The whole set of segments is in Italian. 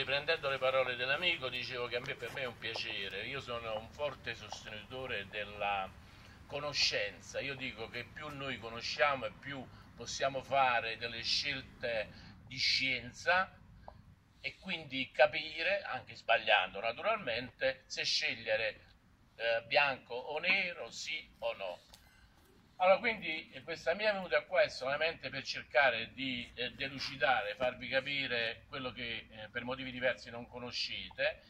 riprendendo le parole dell'amico, dicevo che per me è un piacere. Io sono un forte sostenitore della conoscenza. Io dico che più noi conosciamo e più possiamo fare delle scelte di scienza e quindi capire, anche sbagliando naturalmente, se scegliere bianco o nero, sì o no. Allora, quindi questa mia venuta qua è solamente per cercare di delucidare, farvi capire quello che per motivi diversi non conoscete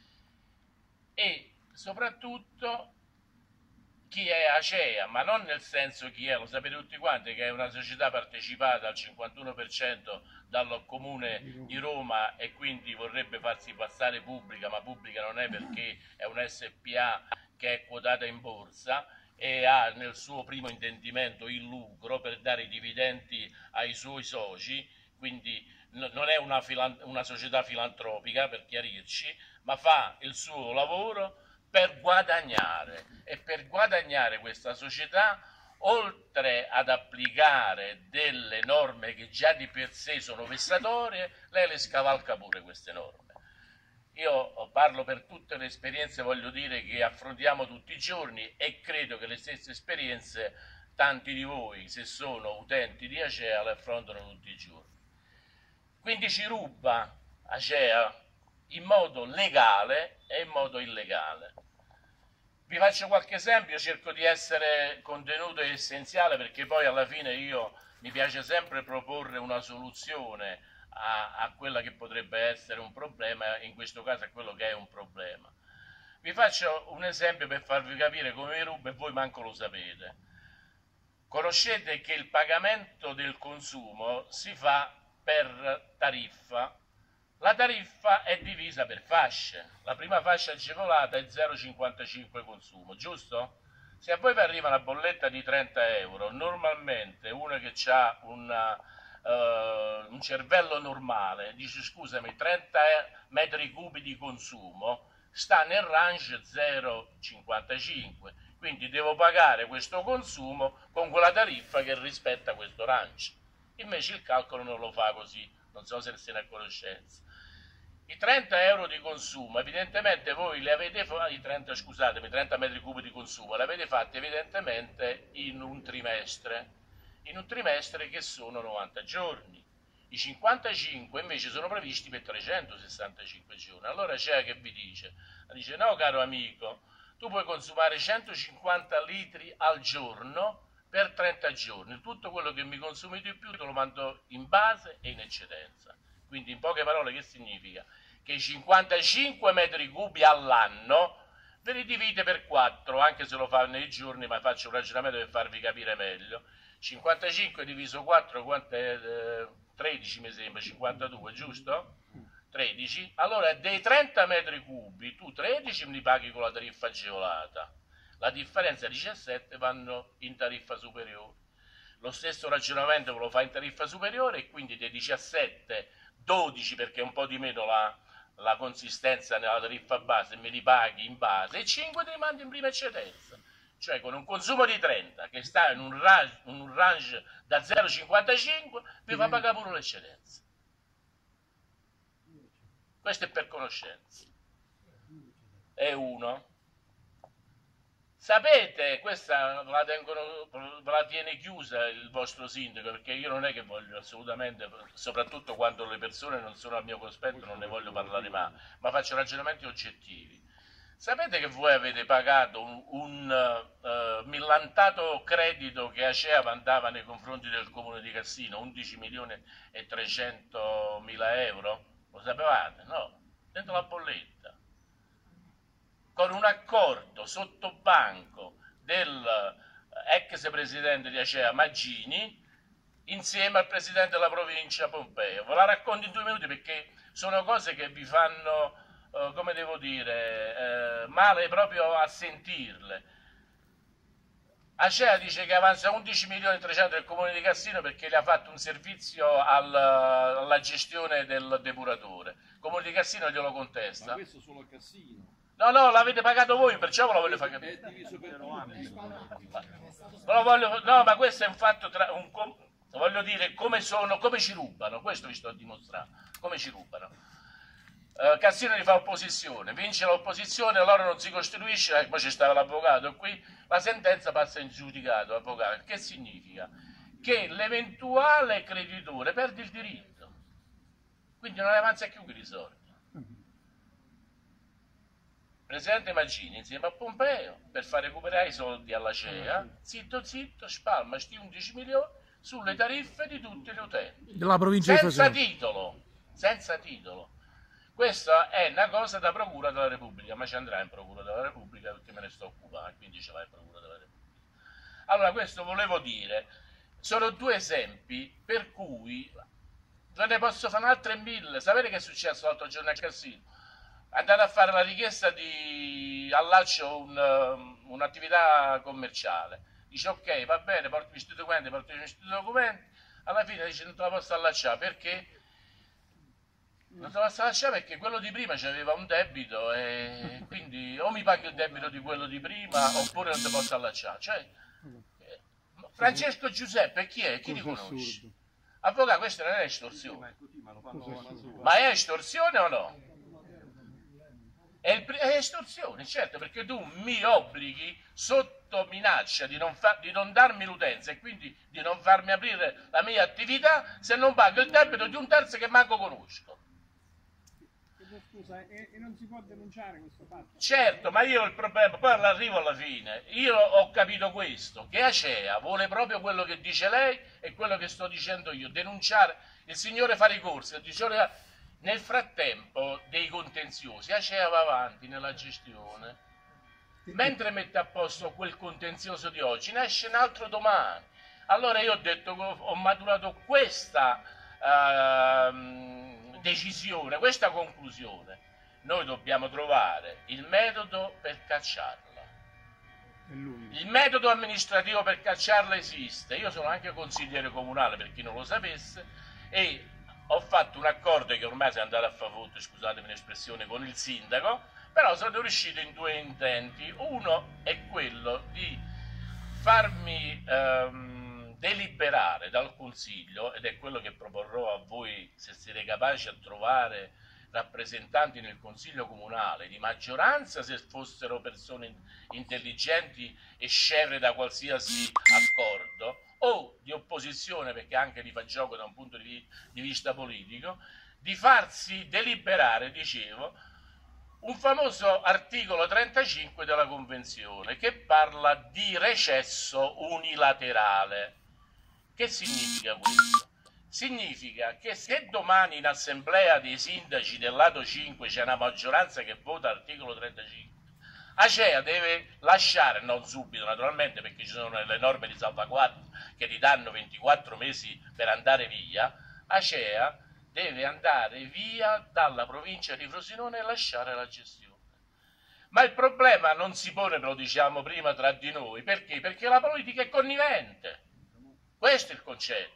e soprattutto chi è Acea, ma non nel senso chi è, lo sapete tutti quanti che è una società partecipata al 51% dal comune di Roma e quindi vorrebbe farsi passare pubblica, ma pubblica non è perché è una SPA che è quotata in borsa e ha nel suo primo intendimento il lucro per dare i dividendi ai suoi soci, quindi non è una società filantropica per chiarirci, ma fa il suo lavoro per guadagnare e per guadagnare questa società, oltre ad applicare delle norme che già di per sé sono vessatorie, lei le scavalca pure queste norme. Io parlo per tutte le esperienze, voglio dire, che affrontiamo tutti i giorni e credo che le stesse esperienze tanti di voi, se sono utenti di Acea, le affrontano tutti i giorni. Quindi ci ruba Acea in modo legale e in modo illegale. Vi faccio qualche esempio, cerco di essere contenuto e essenziale perché poi alla fine mi piace sempre proporre una soluzione a quella che potrebbe essere un problema, in questo caso a quello che è un problema. Vi faccio un esempio per farvi capire come mi ruba e voi manco lo sapete. Conoscete che il pagamento del consumo si fa per tariffa. La tariffa è divisa per fasce. La prima fascia agevolata è 0,55 consumo, giusto? Se a voi vi arriva una bolletta di 30 euro, normalmente uno che ha un cervello normale dice scusami, 30 metri cubi di consumo sta nel range 0,55, quindi devo pagare questo consumo con quella tariffa che rispetta questo range. Invece il calcolo non lo fa così, non so se ne è a conoscenza. I 30 euro di consumo, evidentemente voi li avete fatti, 30 metri cubi di consumo, li avete fatti evidentemente in un trimestre che sono 90 giorni. I 55 invece sono previsti per 365 giorni. Allora c'è che vi dice? Dice no caro amico, tu puoi consumare 150 litri al giorno per 30 giorni, tutto quello che mi consumi di più te lo mando in base e in eccedenza. Quindi in poche parole che significa? Che i 55 metri cubi all'anno ve li divide per 4, anche se lo fa nei giorni, ma faccio un ragionamento per farvi capire meglio. 55 diviso 4 quanto è? 13 mi sembra, 52, giusto? 13. Allora dei 30 metri cubi tu 13 me li paghi con la tariffa agevolata, la differenza 17 vanno in tariffa superiore. Lo stesso ragionamento ve lo fa in tariffa superiore e quindi dei 17, 12 perché è un po' di meno la consistenza nella tariffa base me li paghi in base e 5 te li mandi in prima eccedenza. Cioè con un consumo di 30 che sta in un range da 0,55 vi fa pagare pure l'eccedenza. Questo è per conoscenza. È uno. Sapete, questa ve la tiene chiusa il vostro sindaco, perché io non è che voglio assolutamente, soprattutto quando le persone non sono al mio cospetto, non ne voglio parlare mai, ma faccio ragionamenti oggettivi. Sapete che voi avete pagato un millantato credito che Acea vantava nei confronti del comune di Cassino, 11 milioni e 300 mila euro? Lo sapevate? No, dentro la bolletta. Con un accordo sotto banco del ex presidente di Acea Maggini insieme al presidente della provincia Pompeo. Ve la racconto in 2 minuti perché sono cose che vi fanno, come devo dire, male proprio a sentirle. Acea dice che avanza 11 milioni e 300 del comune di Cassino perché le ha fatto un servizio alla gestione del depuratore. Il comune di Cassino glielo contesta. Ma questo solo a Cassino? No, l'avete pagato voi, perciò ve lo voglio far capire. No, ma questo è un fatto, voglio dire, come ci rubano, questo vi sto a dimostrare, come ci rubano. Cassino gli fa opposizione, vince l'opposizione, allora non si costituisce, poi c'è stato l'avvocato qui, la sentenza passa in giudicato, avvocato. Che significa? Che l'eventuale creditore perde il diritto, quindi non avanza più i risorti. Presidente Mancini insieme a Pompeo per far recuperare i soldi alla CEA, zitto zitto, spalma sti 11 milioni sulle tariffe di tutti gli utenti. Della provincia Senza titolo, senza titolo. Questa è una cosa da Procura della Repubblica, ma ci andrà in Procura della Repubblica perché me ne sto occupando, quindi ce va in Procura della Repubblica. Allora, questo volevo dire, sono due esempi per cui ve ne posso fare altre 1000. Sapete che è successo l'altro giorno a Cassino? Andate a fare la richiesta di allaccio un'attività commerciale. Dice ok, va bene, porti questi documenti, alla fine dice non te la posso allacciare perché? Non te la posso allacciare perché quello di prima aveva un debito e quindi o mi paghi il debito di quello di prima oppure non ti posso allacciare. Cioè, Francesco Giuseppe chi è? Chi li conosci? Avvocato, questa non è estorsione. Ma è estorsione o no? È estorsione, certo, perché tu mi obblighi sotto minaccia di non darmi l'utenza e quindi di non farmi aprire la mia attività se non pago il debito di un terzo che manco conosco. Scusa, e non si può denunciare questo fatto? Certo, ma io il problema, poi arrivo alla fine, io ho capito questo, che Acea vuole proprio quello che dice lei e quello che sto dicendo io, denunciare, il signore fa ricorsi, il signore... Nel frattempo dei contenziosi, Acea va avanti nella gestione, mentre mette a posto quel contenzioso di oggi, ne esce un altro domani. Allora io ho detto, ho maturato questa decisione, questa conclusione. Noi dobbiamo trovare il metodo per cacciarla. Il metodo amministrativo per cacciarla esiste. Io sono anche consigliere comunale, per chi non lo sapesse, e ho fatto un accordo che ormai si è andato a favore, scusatemi l'espressione, con il sindaco, però sono riuscito in due intenti. Uno è quello di farmi deliberare dal Consiglio, ed è quello che proporrò a voi se siete capaci a trovare rappresentanti nel Consiglio Comunale di maggioranza, se fossero persone intelligenti e scevre da qualsiasi accordo, o di opposizione, perché anche li fa gioco da un punto di vista politico, di farsi deliberare, dicevo, un famoso articolo 35 della Convenzione che parla di recesso unilaterale. Che significa questo? Significa che se domani in assemblea dei sindaci del lato 5 c'è una maggioranza che vota l'articolo 35, Acea deve lasciare, non subito naturalmente perché ci sono le norme di salvaguardia che gli danno 24 mesi per andare via, Acea deve andare via dalla provincia di Frosinone e lasciare la gestione. Ma il problema non si pone, ve lo diciamo prima, tra di noi, perché? Perché la politica è connivente, questo è il concetto.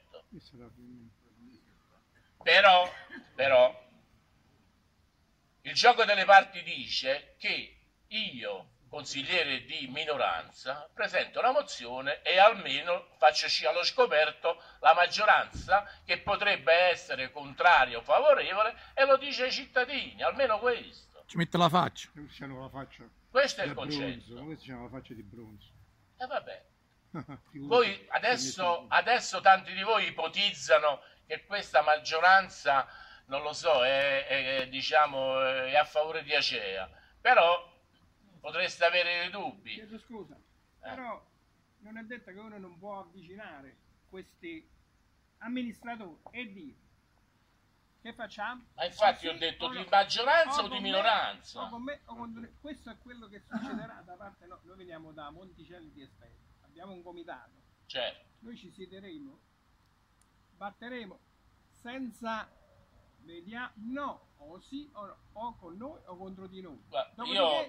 Però il gioco delle parti dice che io, consigliere di minoranza, presento una mozione e almeno faccio uscire allo scoperto la maggioranza che potrebbe essere contraria o favorevole e lo dice ai cittadini, almeno questo. Ci mette la faccia. La faccia. Questo è il concetto. Questo c'è la faccia di bronzo. E vabbè. Voi adesso tanti di voi ipotizzano che questa maggioranza, non lo so, diciamo, è a favore di Acea, però potreste avere dei dubbi. Chiedo scusa, però non è detto che uno non può avvicinare questi amministratori e dire che facciamo? Ma infatti ho detto di maggioranza o di minoranza? O con me, o con... Questo è quello che succederà da parte nostra. Noi veniamo da Monticelli di esperti, abbiamo un comitato. Certo. Noi ci siederemo, batteremo senza vediamo no, o sì o no, o con noi o contro di noi. Guarda,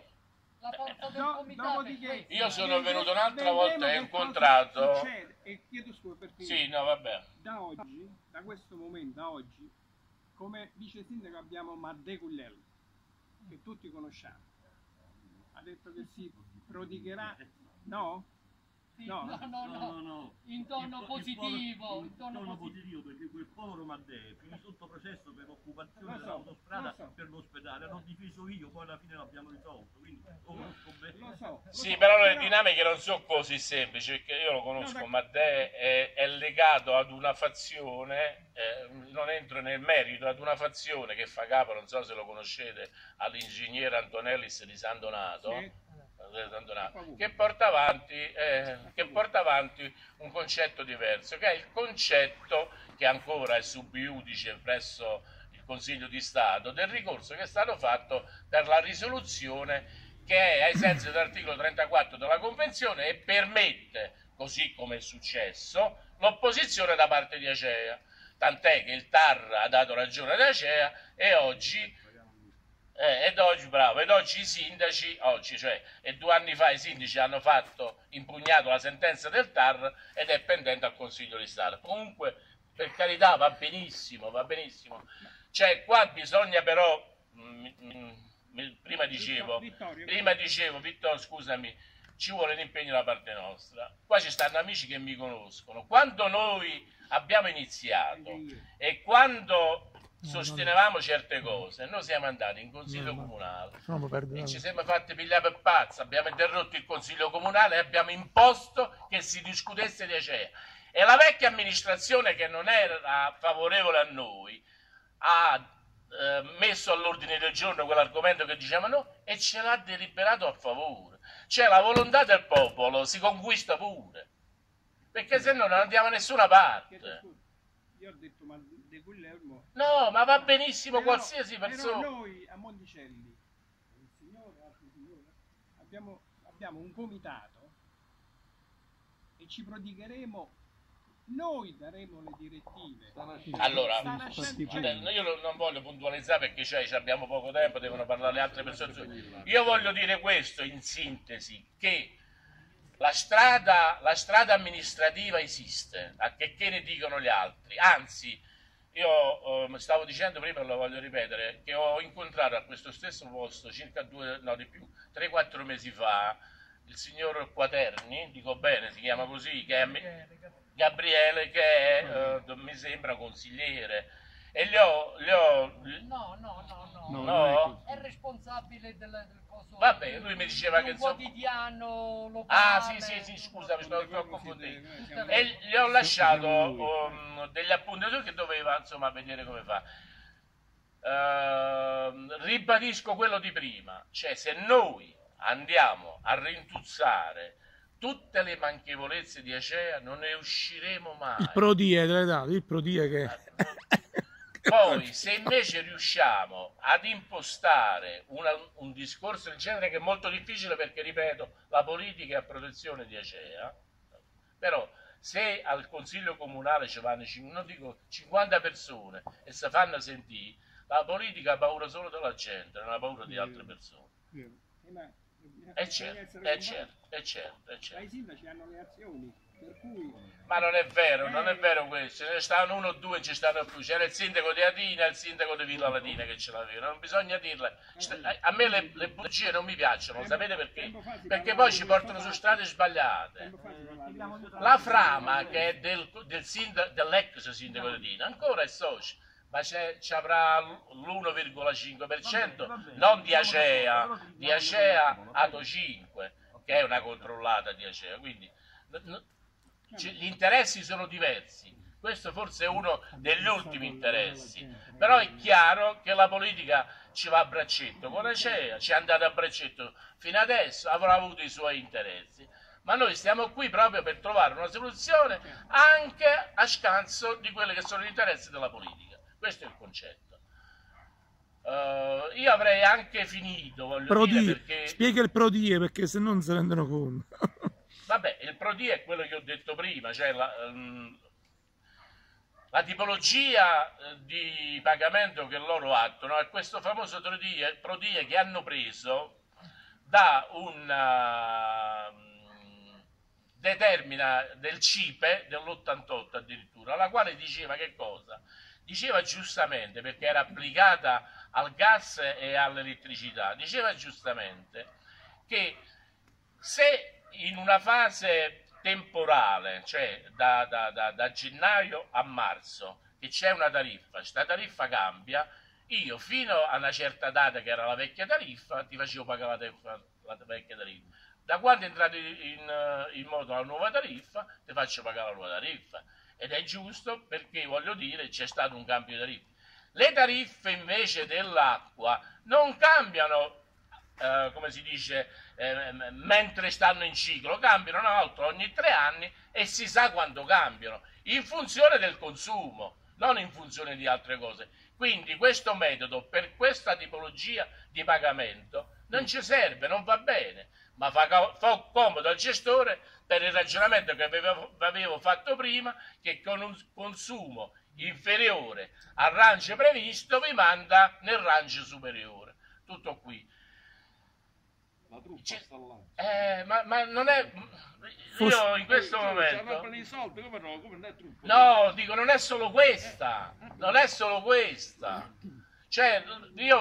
io sono venuto un'altra volta e ho incontrato. E chiedo scusa per finire. Sì, no, vabbè. Da oggi, da questo momento a oggi, come vice sindaco abbiamo Matteo Cugliello, che tutti conosciamo. Ha detto che si prodigherà, no? Sì, No. no, in tono positivo. In tono positivo, perché quel povero Matteo finì sotto processo per occupazione dell'autostrada per l'ospedale, l'ho difeso io, poi alla fine l'abbiamo risolto, quindi lo conosco bene. Lo so. Sì, però le dinamiche non sono così semplici, perché io lo conosco, Matteo è legato ad una fazione, non entro nel merito, ad una fazione che fa capo, non so se lo conoscete, all'ingegnere Antonellis di San Donato. Sì. Che porta avanti un concetto diverso, che è il concetto che ancora è sub iudice presso il Consiglio di Stato del ricorso che è stato fatto per la risoluzione che è ai sensi dell'articolo 34 della Convenzione e permette, così come è successo, l'opposizione da parte di Acea. Tant'è che il TAR ha dato ragione ad Acea e oggi i sindaci, e 2 anni fa i sindaci hanno impugnato la sentenza del TAR ed è pendente al Consiglio di Stato. Comunque, per carità, va benissimo. Cioè, qua bisogna però, prima dicevo, Vittorio, scusami, ci vuole un impegno da parte nostra. Qua ci stanno amici che mi conoscono. Quando noi abbiamo iniziato e quando sostenevamo certe cose, noi siamo andati in consiglio comunale e ci siamo fatti pigliare per pazzi, abbiamo interrotto il consiglio comunale e abbiamo imposto che si discutesse di Acea e la vecchia amministrazione, che non era favorevole a noi, ha messo all'ordine del giorno quell'argomento che dicevamo no e ce l'ha deliberato a favore. Cioè la volontà del popolo si conquista pure, perché se no non andiamo a nessuna parte. Io ho detto, ma De Guglielmo... No, ma va benissimo qualsiasi persona. Però noi a Monticelli, il signore, altri signori, abbiamo un comitato e ci prodigheremo, noi daremo le direttive. Allora, io non voglio puntualizzare perché abbiamo poco tempo, devono parlare le altre persone. Io voglio dire questo in sintesi, che la strada amministrativa esiste, a che ne dicono gli altri. Anzi, io stavo dicendo prima, lo voglio ripetere, che ho incontrato a questo stesso posto circa 3-4 mesi fa il signor Quaterni, dico bene, si chiama così, che è Gabriele, che è, mi sembra, consigliere. E No, è responsabile del coso. Vabbè, lui mi diceva che quotidiano locale. Sì, scusa, mi sto confondendo. E gli ho lasciato degli appunti che doveva, insomma, vedere come fa. Ribadisco quello di prima, cioè se noi andiamo a rintuzzare tutte le manchevolezze di Acea non ne usciremo mai. Il Prodie che... Poi, se invece riusciamo ad impostare un discorso del genere, che è molto difficile perché, ripeto, la politica è a protezione di Acea, però se al Consiglio Comunale ci vanno, non dico 50 persone e si fanno sentire, la politica ha paura solo della gente, non ha paura di altre persone. È certo. I sindaci hanno le azioni, per cui... Ma non è vero questo, ce ne stanno 1 o 2, ci stanno più. C'era il sindaco di Adina e il sindaco di Villa Latina che ce l'avevano, non bisogna dirle. A me le bugie non mi piacciono, sapete perché? Perché poi ci portano su strade sbagliate. La Frama, che è dell'ex sindaco di Adina, ancora è socio, ma ci avrà l'1,5%, non di Acea Ato 5, che è una controllata di Acea, quindi gli interessi sono diversi. Questo forse è uno degli ultimi interessi, però è chiaro che la politica ci va a braccetto con Acea, ci è andata a braccetto fino adesso, avrà avuto i suoi interessi, ma noi stiamo qui proprio per trovare una soluzione anche a scanso di quelli che sono gli interessi della politica. Questo è il concetto. Io avrei anche finito, voglio dire, perché... Spiega il Prodie, perché se no non si rendono conto. Vabbè, il Prodie è quello che ho detto prima, cioè la tipologia di pagamento che loro attuano è questo famoso Prodie che hanno preso da determina del CIPE dell'88 addirittura, la quale diceva che cosa? Diceva giustamente, perché era applicata al gas e all'elettricità, diceva giustamente che se in una fase temporale, cioè da gennaio a marzo, che c'è una tariffa, questa tariffa cambia, io fino a una certa data, che era la vecchia tariffa, ti facevo pagare la vecchia tariffa. Da quando è entrata in moto la nuova tariffa, ti faccio pagare la nuova tariffa. Ed è giusto, perché, voglio dire, c'è stato un cambio di tariffa. Le tariffe invece dell'acqua non cambiano, come si dice, mentre stanno in ciclo, cambiano una volta ogni 3 anni e si sa quando cambiano, in funzione del consumo, non in funzione di altre cose. Quindi questo metodo per questa tipologia di pagamento non ci serve, non va bene, ma fa comodo al gestore per il ragionamento che avevo fatto prima, che con un consumo inferiore al range previsto vi manda nel range superiore. Tutto qui. La truffa sta là. Ma non è... Io in questo momento... Come no? Come non è truffa? No, dico, non è solo questa. Non è solo questa. Cioè, io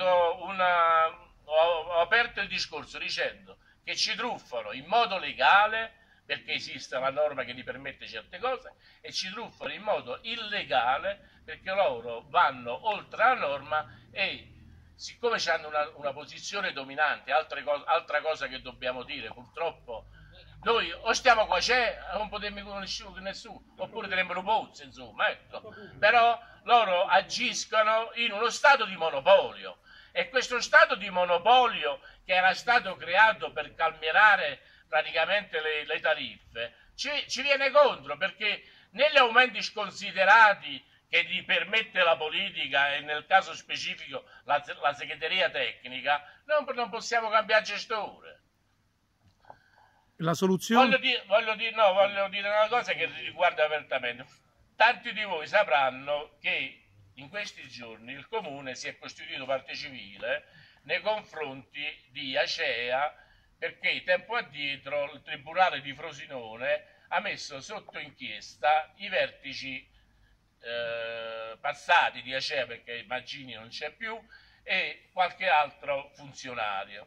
ho aperto il discorso dicendo che ci truffano in modo legale, perché esiste la norma che gli permette certe cose, e ci truffano in modo illegale perché loro vanno oltre la norma e, siccome hanno una posizione dominante, altra cosa che dobbiamo dire, purtroppo, noi o stiamo qua non potremmo conoscere nessuno, oppure terrebbero pozzi, insomma, ecco. Però loro agiscono in uno stato di monopolio, e questo stato di monopolio, che era stato creato per calmierare praticamente le tariffe, ci viene contro, perché negli aumenti sconsiderati che gli permette la politica, e nel caso specifico la segreteria tecnica, non possiamo cambiare gestore. La soluzione? Voglio dire una cosa che riguarda apertamente. Tanti di voi sapranno che in questi giorni il Comune si è costituito parte civile nei confronti di Acea, perché tempo addietro il Tribunale di Frosinone ha messo sotto inchiesta i vertici passati di Acea, perché Maggini non c'è più, e qualche altro funzionario.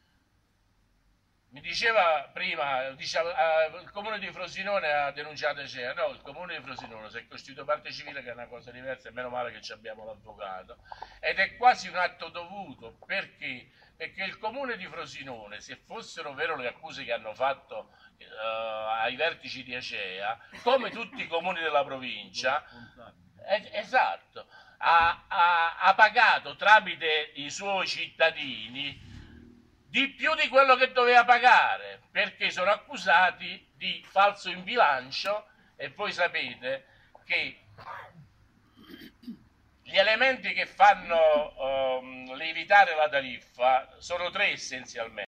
Mi diceva prima, il Comune di Frosinone ha denunciato Acea. No, il Comune di Frosinone si è costituito parte civile, che è una cosa diversa, e meno male che abbiamo l'avvocato, ed è quasi un atto dovuto. Perché? Perché il Comune di Frosinone, se fossero vero le accuse che hanno fatto ai vertici di Acea, come tutti i comuni della provincia, esatto, ha pagato tramite i suoi cittadini di più di quello che doveva pagare, perché sono accusati di falso in bilancio, e voi sapete che gli elementi che fanno lievitare la tariffa sono 3 essenzialmente.